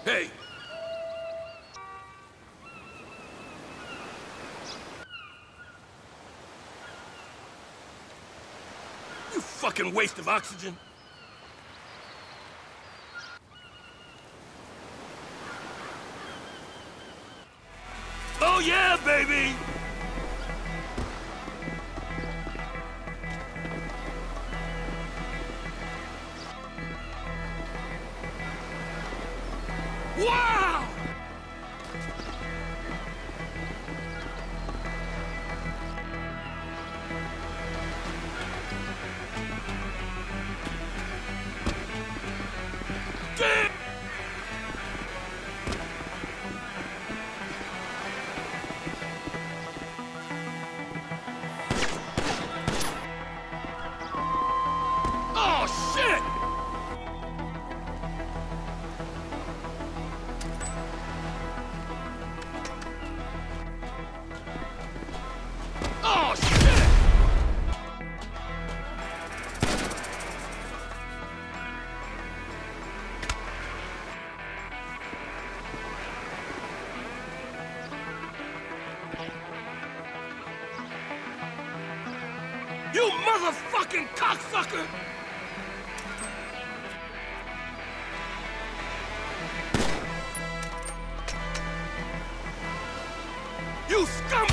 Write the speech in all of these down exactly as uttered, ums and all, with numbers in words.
Hey! You fucking waste of oxygen! Oh yeah, baby! Wow! Damn! Oh shit! Oh shit! You motherfucking cocksucker! You scum!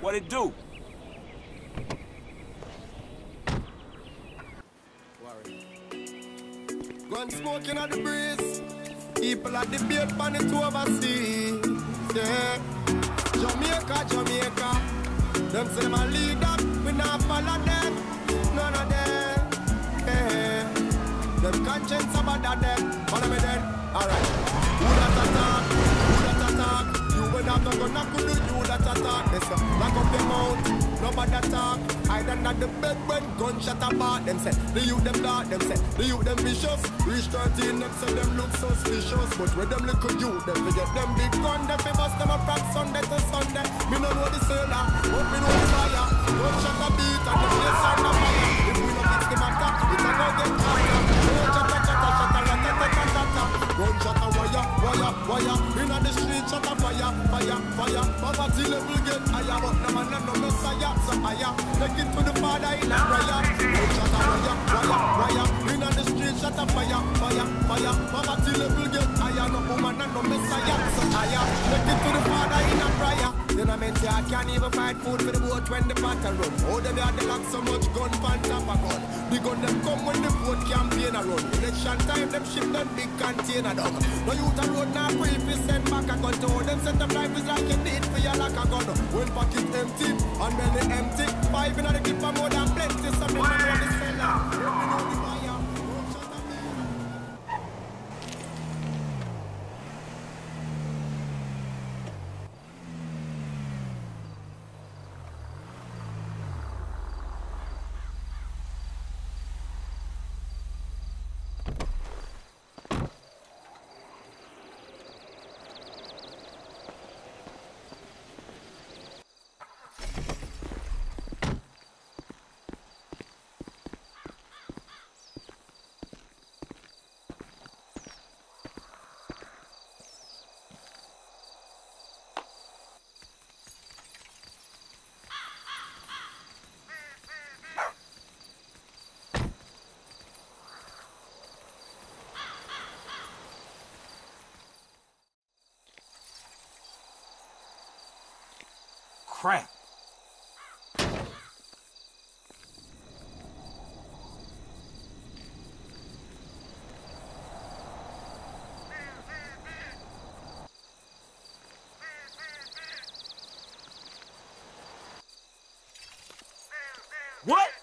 What it do? Gun smoking at the breeze. People at the beard pan it overseas. Yeah. Jamaica, Jamaica. Them say them a lead up. We not follow them. None of them. Yeah. Them conscience about them. Follow me then. Alright. Who that attack? Who that attack? You will not go gonna could do you that attack. They say, lock up your mouth. Nobody talk. I done at the bed when gunshot apart. Them say, the youth them dark. Them say, the youth them vicious. Reach thirteen, them say them look suspicious. But with them little youth, them forget them big gun. Them fi bust them up from Sunday to Sunday. Me no know the sailor, but me know the fire. Gunshot a beat and the place on the fire. If we no fix the matter, it's a go get harder. Gunshot a chatter, chatter, chatter, chatter, chatter. Gunshot a wire, wire, wire. Inna the street, shot a fire, fire, fire. Poverty level get higher, but no man no messiah. So higher, take it to the Father in a prayer. Gunshot a wire, wire, wire. Inna the street, shot a fire, fire, fire. Poverty level get higher, no woman no messiah. So higher, take it to the Father in a prayer. Then I meant I can't even find food for the boat when the battle run. Oh, them had the lock so much gun pan top of gun. The gun them come when the vote campaign a run. Election time them ship them big container down. No youth a road now free if you send back a gun to all them set up life is like you need for your like a gun. When pocket empty and belly empty. Five in the clip of more than plenty. Something I know the seller. Let me know the buyer. Don't shut up. Crap. What?